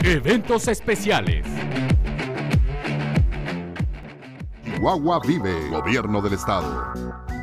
Eventos especiales. Chihuahua Vive, Gobierno del Estado.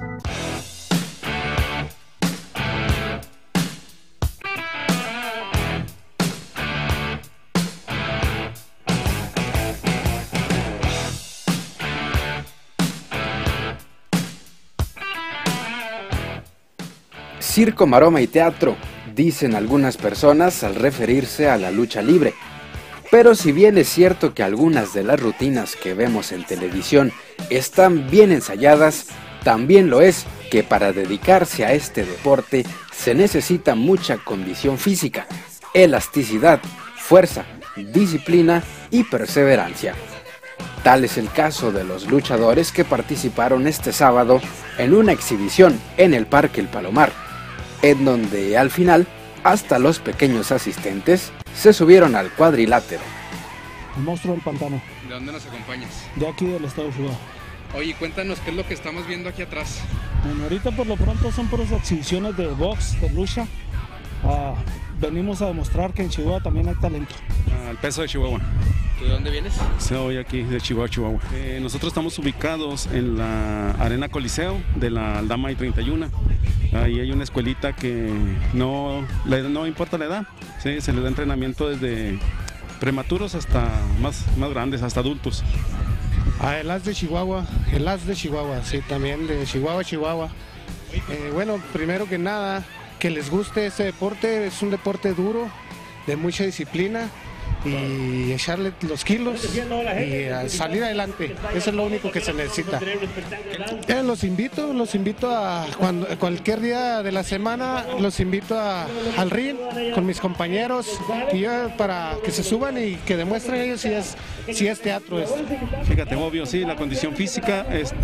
Circo, maroma y teatro, dicen algunas personas al referirse a la lucha libre. Pero si bien es cierto que algunas de las rutinas que vemos en televisión están bien ensayadas, también lo es que para dedicarse a este deporte se necesita mucha condición física, elasticidad, fuerza, disciplina y perseverancia. Tal es el caso de los luchadores que participaron este sábado en una exhibición en el Parque El Palomar, en donde al final hasta los pequeños asistentes se subieron al cuadrilátero. El monstruo del pantano. ¿De dónde nos acompañas? De aquí del estado de Chihuahua. Oye, cuéntanos qué es lo que estamos viendo aquí atrás. Bueno, ahorita por lo pronto son puras exhibiciones de box, de lucha. Venimos a demostrar que en Chihuahua también hay talento. Al peso de Chihuahua. ¿Tú de dónde vienes? Soy aquí de Chihuahua, Chihuahua. Nosotros estamos ubicados en la Arena Coliseo de la Aldama I-31. Ahí hay una escuelita que no importa la edad, ¿sí? Se les da entrenamiento desde prematuros hasta más grandes, hasta adultos. El As de Chihuahua, sí, también de Chihuahua, Chihuahua. Bueno, primero que nada, que les guste este deporte, es un deporte duro, de mucha disciplina y echarle los kilos y salir adelante, eso es lo único que se necesita. Los invito a cualquier día de la semana, los invito al ring con mis compañeros y yo, para que se suban y que demuestren ellos si es teatro esto. Fíjate, obvio, sí, la condición física,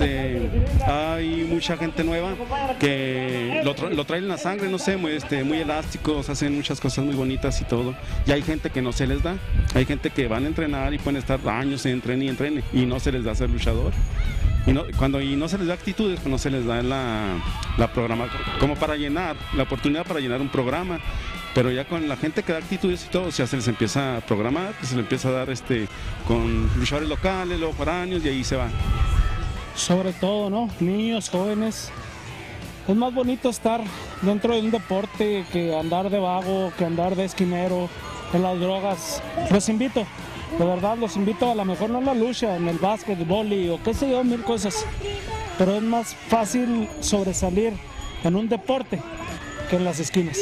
hay mucha gente nueva que lo traen en la sangre, no sé, muy elásticos, hacen muchas cosas muy bonitas y todo, y hay gente que no se les da. Hay gente que van a entrenar y pueden estar años en entrene y no se les da ser luchador. Y no se les da actitudes, pues no se les da la programa, como para llenar, la oportunidad para llenar un programa. Pero ya con la gente que da actitudes y todo, ya se les empieza a programar, pues se les empieza a dar con luchadores locales, luego foráneos y ahí se va. Sobre todo, ¿no? Niños, jóvenes. Es más bonito estar dentro de un deporte que andar de vago, que andar de esquinero, en las drogas. Los invito, de verdad los invito, a lo mejor no en la lucha, en el básquet, vóley o qué sé yo, mil cosas, pero es más fácil sobresalir en un deporte que en las esquinas.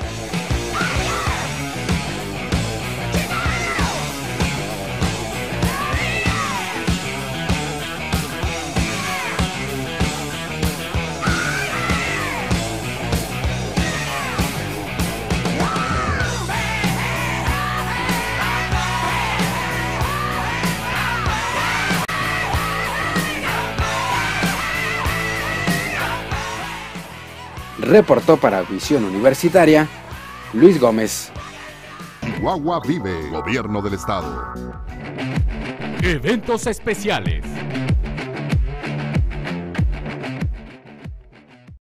Reportó para Visión Universitaria, Luis Gómez. Chihuahua Vive, Gobierno del Estado. Eventos especiales.